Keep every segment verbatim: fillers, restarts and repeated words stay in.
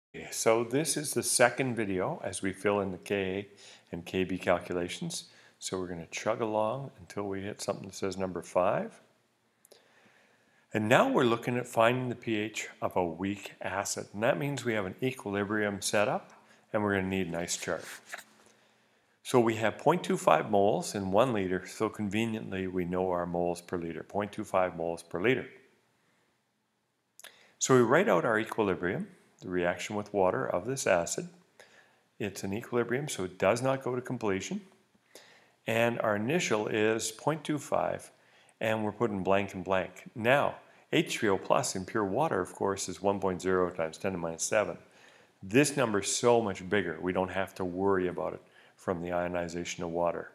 So this is the second video as we fill in the Ka and Kb calculations. So we're going to chug along until we hit something that says number five. And now we're looking at finding the pH of a weak acid. And that means we have an equilibrium set up and we're going to need an ice chart. So we have zero point two five moles in one liter, so conveniently we know our moles per liter, zero point two five moles per liter. So we write out our equilibrium, the reaction with water of this acid. It's an equilibrium, so it does not go to completion. And our initial is zero point two five, and we're putting blank and blank. Now, H three O plus in pure water, of course, is one point zero times ten to the minus seven. This number is so much bigger, we don't have to worry about it from the ionization of water.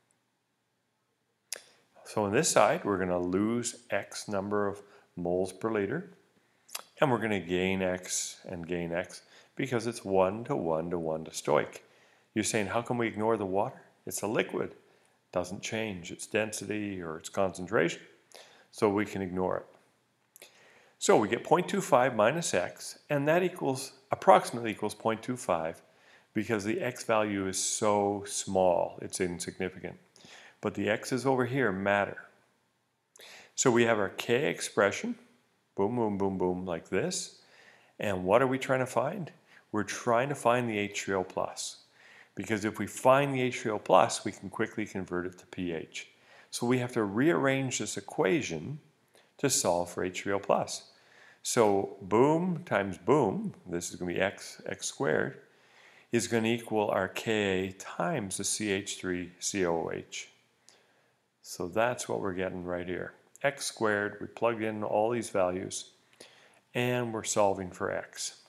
So on this side, we're going to lose X number of moles per liter. And we're going to gain X and gain X because it's one to one to one to stoic. You're saying, how can we ignore the water? It's a liquid. It doesn't change its density or its concentration. So we can ignore it. So we get zero point two five minus X, and that equals approximately equals zero point two five because the X value is so small, it's insignificant. But the X's over here matter. So we have our K expression. Boom, boom, boom, boom, like this. And what are we trying to find? We're trying to find the H three O plus. Because if we find the H three O plus, we can quickly convert it to pH. So we have to rearrange this equation to solve for H three O plus. So boom times boom, this is going to be x, x squared, is going to equal our Ka times the C H three C O O H. So that's what we're getting right here. X squared, we plug in all these values, and we're solving for X.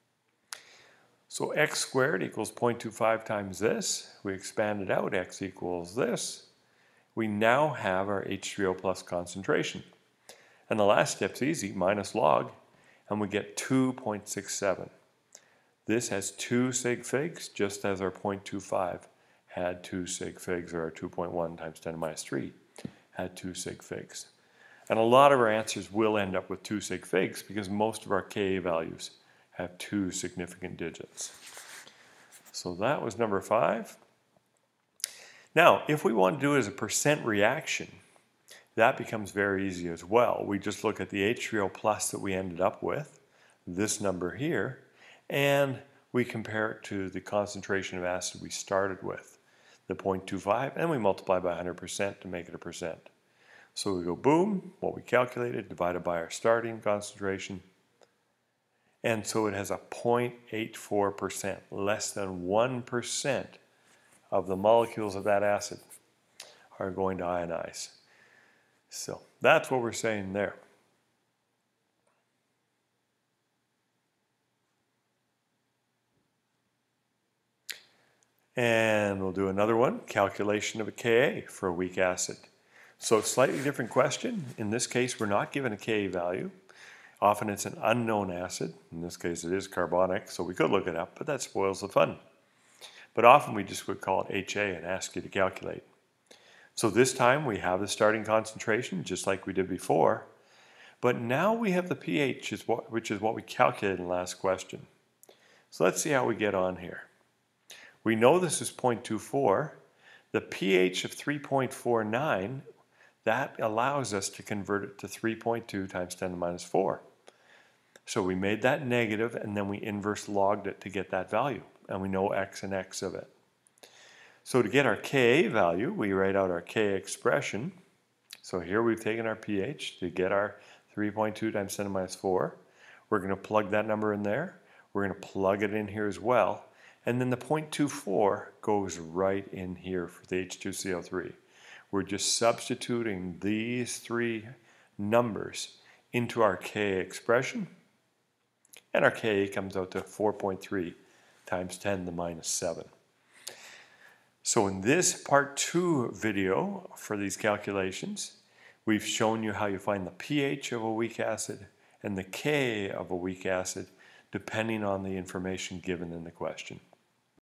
So X squared equals zero point two five times this. We expand it out, X equals this. We now have our H three O plus concentration. And the last step's easy, minus log, and we get two point six seven. This has two sig figs, just as our zero point two five had two sig figs, or our two point one times ten to the minus three had two sig figs. And a lot of our answers will end up with two sig figs because most of our Ka values have two significant digits. So that was number five. Now, if we want to do it as a percent reaction, that becomes very easy as well. We just look at the H three O plus that we ended up with, this number here, and we compare it to the concentration of acid we started with, the zero point two five, and we multiply by one hundred percent to make it a percent. So we go boom, what we calculated, divided by our starting concentration. And so it has a zero point eight four percent, less than one percent of the molecules of that acid are going to ionize. So that's what we're saying there. And we'll do another one, calculation of a Ka for a weak acid. So slightly different question. In this case, we're not given a Ka value. Often it's an unknown acid. In this case, it is carbonic, so we could look it up, but that spoils the fun. But often we just would call it H A and ask you to calculate. So this time we have the starting concentration, just like we did before. But now we have the pH, which is what we calculated in the last question. So let's see how we get on here. We know this is zero point two four. The pH of three point four nine, that allows us to convert it to three point two times ten to the minus four. So we made that negative, and then we inverse logged it to get that value. And we know X and X of it. So to get our Ka value, we write out our Ka expression. So here we've taken our pH to get our three point two times ten to the minus four. We're going to plug that number in there. We're going to plug it in here as well. And then the zero point two four goes right in here for the H two C O three. We're just substituting these three numbers into our Ka expression. And our Ka comes out to four point three times ten to the minus seven. So in this part two video for these calculations, we've shown you how you find the pH of a weak acid and the Ka of a weak acid depending on the information given in the question.